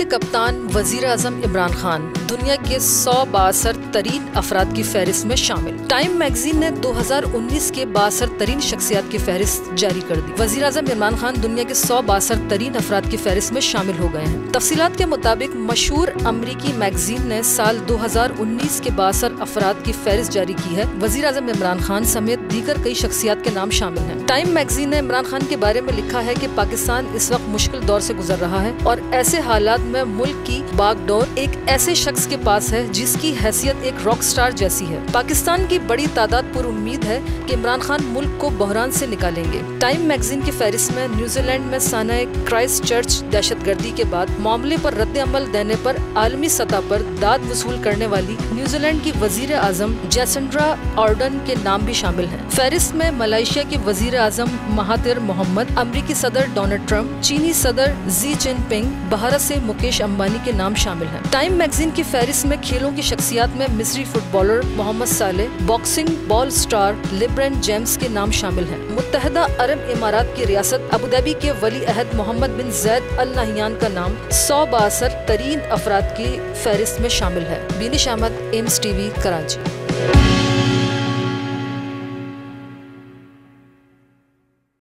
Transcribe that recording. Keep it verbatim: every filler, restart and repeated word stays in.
कप्तान वजीर आजम इमरान खान दुनिया के सौ बासर तरीन अफराद की फहरिस्त में शामिल। टाइम मैगजीन ने दो हज़ार उन्नीस के बासर तरीन शख्सियात की फहरिस्त जारी कर दी। वजीर आजम इमरान खान दुनिया के सौ बासर तरीन अफराद की फहरिस्त में शामिल हो गए हैं। तफसीलात के मुताबिक मशहूर अमरीकी मैगजीन ने साल दो हज़ार उन्नीस के बासर अफराद की फहरिस्त जारी की है। वजीर आजम इमरान खान समेत दीगर कई शख्सियात के नाम शामिल हैं। टाइम मैगजीन ने इमरान खान के बारे में लिखा है कि पाकिस्तान इस वक्त मुश्किल दौर से गुजर रहा है और ऐसे हालात में मुल्क की बागडोर एक ऐसे शख्स के पास है जिसकी हैसियत एक रॉक स्टार जैसी है। पाकिस्तान की बड़ी तादाद पर उम्मीद है कि इमरान खान मुल्क को बहरान से निकालेंगे। टाइम मैगजीन की फहरिस्त में न्यूजीलैंड में साना क्राइस्ट चर्च दहशतगर्दी के बाद मामले पर रद्द अमल देने पर आलमी सतह पर दाद वसूल करने वाली न्यूजीलैंड की वजीर आजम जैसेंड्रा आर्डन के नाम भी शामिल हैं। फहरिस्त में मलेशिया की वजीर आजम महातिर मुहम्मद, अमरीकी सदर डोनाल्ड ट्रंप, चीनी सदर जी जिनपिंग, भारत से मुकेश अंबानी के नाम शामिल हैं। टाइम मैगजीन की फहरिस्त में खेलों की शख्सियात में मिस्री footballer Mohamed Salah, boxing ball star LeBron James के नाम शामिल हैं। मुत्तहदा अरब इमारात की रियासत अबू धाबी के वली अहद Mohammed bin Zayed Al Nahyan का नाम सौ बासर तरीन अफराद की फहरिस्त में शामिल है। Binish Ahmed, AIMS TV, Karachi.